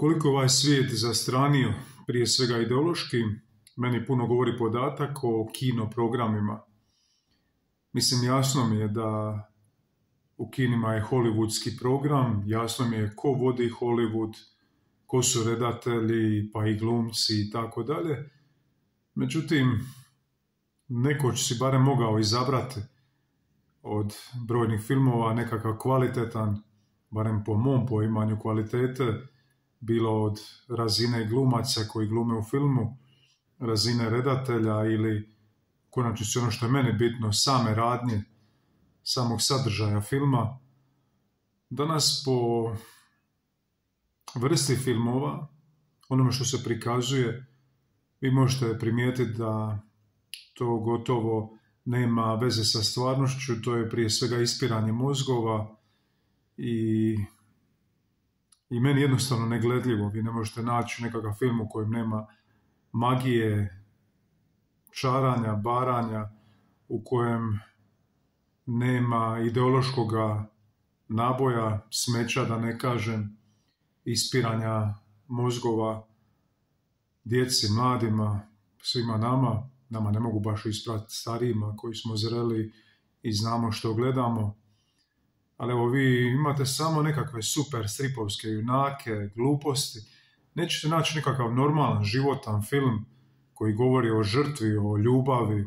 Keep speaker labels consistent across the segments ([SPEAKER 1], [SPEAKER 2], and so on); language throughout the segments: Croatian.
[SPEAKER 1] Koliko ovaj svijet zastranio, prije svega ideološki, meni puno govori podatak o kino programima. Mislim, jasno mi je da u kinima je hollywoodski program, jasno mi je ko vodi Hollywood, ko su redatelji, pa i glumci i tako dalje. Međutim, nekoć si barem mogao izabrati od brojnih filmova nekakav kvalitetan, barem po mom poimanju kvalitete, bilo od razine glumaca koji glume u filmu, razine redatelja ili konačno ono što je meni bitno, same radnje, samog sadržaja filma. Danas po vrsti filmova, onome što se prikazuje, vi možete primijetiti da to gotovo nema veze sa stvarnošću, to je prije svega ispiranje mozgova i meni jednostavno negledljivo. Vi ne možete naći nekakav film u kojem nema magije, čaranja, baranja, u kojem nema ideološkog naboja, smeća da ne kažem, ispiranja mozgova djeci, mladima, svima nama ne mogu baš isprati starijima koji smo zreli i znamo što gledamo. Ali evo, vi imate samo nekakve super stripovske junake, gluposti. Nećete naći nekakav normalan, životan film koji govori o žrtvi, o ljubavi,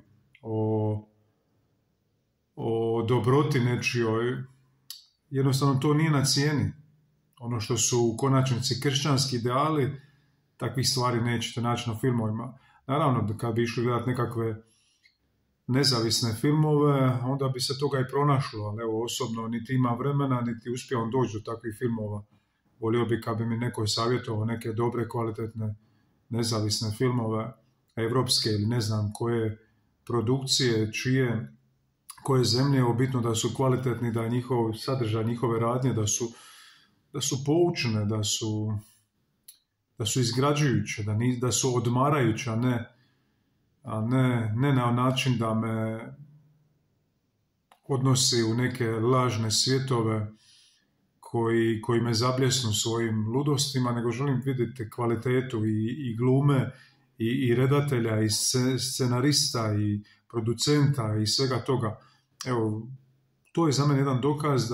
[SPEAKER 1] o dobroti nečijoj. Jednostavno to nije na cijeni. Ono što su u konačnici kršćanski ideali, takvih stvari nećete naći na filmovima. Naravno, kad bi išli gledati nekakve nezavisne filmove, onda bi se toga i pronašlo, ali evo, osobno niti ima vremena, niti uspijevam doći do takvih filmova. Volio bi kad bi mi neko savjetovao neke dobre, kvalitetne, nezavisne filmove, evropske ili ne znam koje produkcije, koje zemlje, je bitno da su kvalitetni, da je njihov sadržaj, njihove radnje, da su poučne, da su izgrađujuće, da su odmarajuće, a ne na način da me odnosi u neke lažne svjetove koji me zabljesnu svojim ludostima, nego želim vidjeti kvalitetu i glume i redatelja i scenarista i producenta i svega toga. Evo, to je za mene jedan dokaz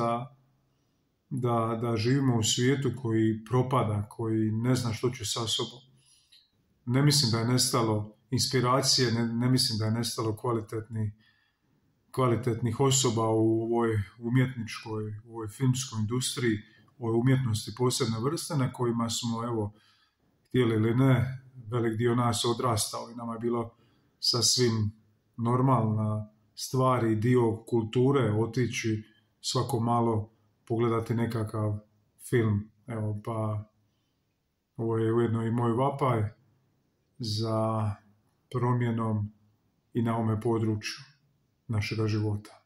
[SPEAKER 1] da živimo u svijetu koji propada, koji ne zna što će sa sobom. Ne mislim da je nestalo inspiracije, ne mislim da je nestalo kvalitetnih osoba u ovoj umjetničkoj, u ovoj filmskoj industriji, u ovoj umjetnosti posebne vrste na kojima smo, evo, htjeli ili ne, velik dio nas odrastao i nama je bilo sasvim normalna stvar i dio kulture otići svako malo pogledati nekakav film. Evo, pa ovo je ujedno i moj vapaj za promjenom i na ovome području našega života.